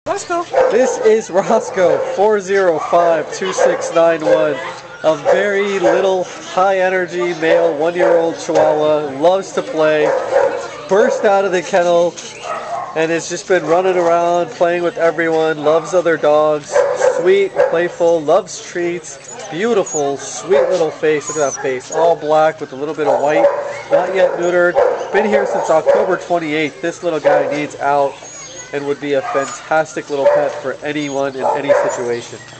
Roscoe. This is Roscoe, 405-2691. A very little, high-energy male, 1-year-old Chihuahua, loves to play, burst out of the kennel, and has just been running around, playing with everyone, loves other dogs, sweet, playful, loves treats, beautiful, sweet little face. Look at that face, all black with a little bit of white, not yet neutered. Been here since October 28th. This little guy needs out and would be a fantastic little pet for anyone in any situation.